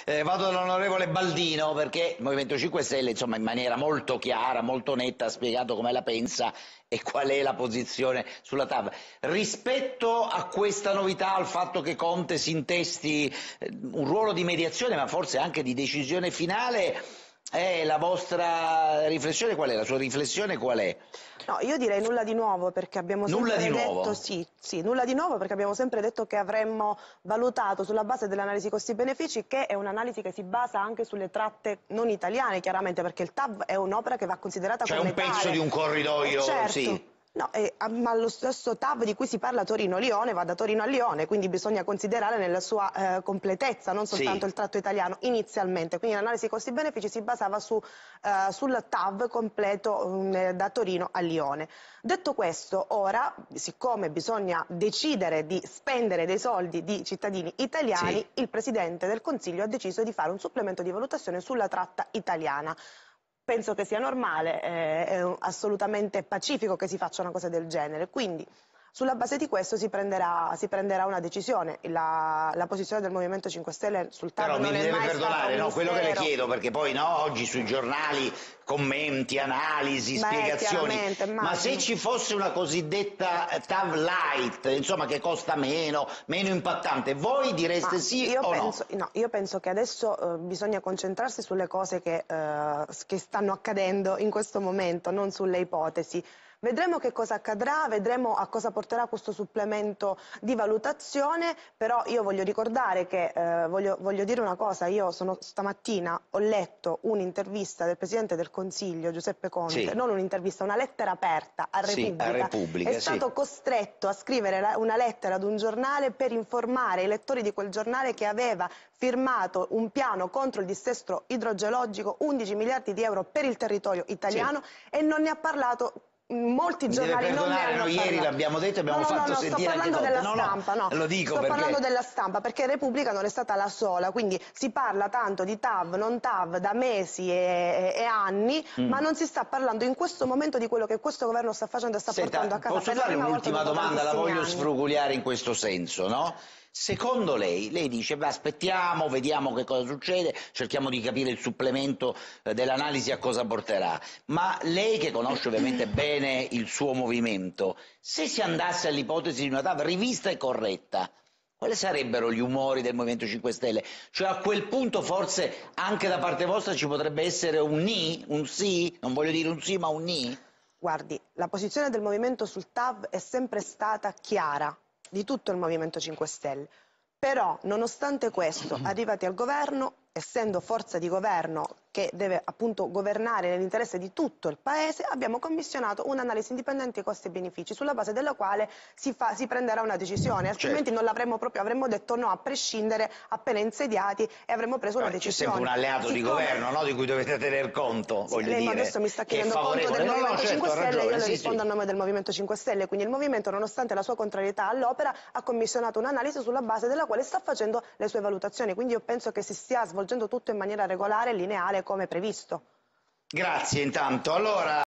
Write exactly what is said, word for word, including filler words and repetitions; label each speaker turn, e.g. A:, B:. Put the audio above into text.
A: Eh, vado dall'onorevole Baldino perché il Movimento cinque Stelle, insomma, in maniera molto chiara, molto netta, ha spiegato come la pensa e qual è la posizione sulla T A V. Rispetto a questa novità, al fatto che Conte si intesti eh, un ruolo di mediazione, ma forse anche di decisione finale, eh, la vostra riflessione qual è? La sua riflessione qual è?
B: No, io direi nulla di nuovo perché abbiamo
A: Nulla
B: sempre
A: di
B: detto
A: nuovo?
B: sì, sì, nulla di nuovo perché abbiamo sempre detto che avremmo valutato sulla base dell'analisi costi-benefici, che è un'analisi che si basa anche sulle tratte non italiane, chiaramente, perché il T A V è un'opera che va considerata
A: Cioè
B: come
A: un pezzo
B: tale.
A: di un corridoio,
B: Eh, certo.
A: sì.
B: No, eh, ah, ma lo stesso T A V di cui si parla Torino-Lione va da Torino a Lione, quindi bisogna considerare nella sua eh, completezza, non soltanto
A: Sì.
B: il tratto italiano, inizialmente. Quindi l'analisi costi-benefici si basava su, eh, sul T A V completo um, da Torino a Lione. Detto questo, ora, siccome bisogna decidere di spendere dei soldi di cittadini italiani,
A: Sì.
B: il Presidente del Consiglio ha deciso di fare un supplemento di valutazione sulla tratta italiana. Penso che sia normale, eh, è assolutamente pacifico che si faccia una cosa del genere, quindi sulla base di questo si prenderà, si prenderà una decisione. La, la posizione del Movimento cinque Stelle sul T A V
A: Però
B: non
A: mi
B: è
A: deve
B: mai stata
A: perdonare,
B: un
A: no, quello che le
B: mistero.
A: chiedo, perché poi no, oggi sui giornali commenti, analisi,
B: Beh,
A: spiegazioni,
B: chiaramente,
A: ma se
B: immagino.
A: ci fosse una cosiddetta T A V light, insomma che costa meno, meno impattante, voi
B: Ma
A: direste sì
B: io
A: o no?
B: penso, no, io penso che adesso eh, bisogna concentrarsi sulle cose che, eh, che stanno accadendo in questo momento, non sulle ipotesi. Vedremo che cosa accadrà, vedremo a cosa porterà questo supplemento di valutazione, però io voglio ricordare che, eh, voglio, voglio dire una cosa, io sono, stamattina ho letto un'intervista del Presidente del Consiglio, Giuseppe Conte,
A: Sì,
B: non un'intervista, una lettera aperta a
A: sì, a
B: Repubblica, è
A: Repubblica, sì.
B: stato costretto a scrivere la- una lettera ad un giornale per informare i lettori di quel giornale che aveva firmato un piano contro il dissesto idrogeologico, undici miliardi di euro per il territorio
A: Sì.
B: italiano, e non ne ha parlato. Molti
A: Mi deve
B: giornali non ne
A: perdonare,
B: hanno
A: no, ieri
B: parlato.
A: l'abbiamo detto e
B: No,
A: abbiamo
B: no, no,
A: fatto
B: no, sto
A: sentire anche
B: parlando
A: Conte.
B: della
A: No, no,
B: stampa, no.
A: lo dico
B: Sto
A: perché...
B: parlando della stampa perché Repubblica non è stata la sola, quindi si parla tanto di T A V, non T A V da mesi e, e anni,
A: Mm.
B: ma non si sta parlando in questo momento di quello che questo governo sta facendo e sta portando a
A: Senta,
B: casa
A: posso
B: per la
A: fare
B: prima volta
A: un'ultima
B: dopo
A: domanda? La
B: tantissimi
A: voglio
B: anni.
A: sfrugugliare in questo senso, no? Secondo lei, lei dice, beh, aspettiamo, vediamo che cosa succede, cerchiamo di capire il supplemento eh, dell'analisi a cosa porterà, ma lei che conosce ovviamente bene il suo movimento, se si andasse all'ipotesi di una T A V rivista e corretta, quali sarebbero gli umori del Movimento cinque Stelle? Cioè a quel punto forse anche da parte vostra ci potrebbe essere un ni, un sì, non voglio dire un sì ma un ni?
B: Guardi, la posizione del Movimento sul T A V è sempre stata chiara, di tutto il Movimento cinque Stelle. Però, nonostante questo, arrivati al governo, essendo forza di governo che deve appunto governare nell'interesse di tutto il Paese, abbiamo commissionato un'analisi indipendente di costi e benefici, sulla base della quale si, fa, si prenderà una decisione, altrimenti
A: Certo.
B: non l'avremmo proprio, avremmo detto no a prescindere appena insediati e avremmo preso una
A: Vabbè, c'è sempre
B: decisione.
A: un alleato di
B: Siccome...
A: governo, no? Di cui dovete tener conto,
B: Sì,
A: voglio
B: lei
A: dire,
B: adesso mi sta
A: che è
B: chiedendo conto del
A: favorevole. No, no,
B: Movimento
A: certo,
B: cinque
A: ha
B: Stelle, io
A: ragione,
B: le
A: sì,
B: rispondo
A: sì.
B: a nome del Movimento cinque Stelle, quindi il Movimento, nonostante la sua contrarietà all'opera, ha commissionato un'analisi sulla base della quale sta facendo le sue valutazioni, quindi io penso che si stia svolgendo tutto in maniera regolare e lineare come previsto.
A: Grazie intanto. Allora...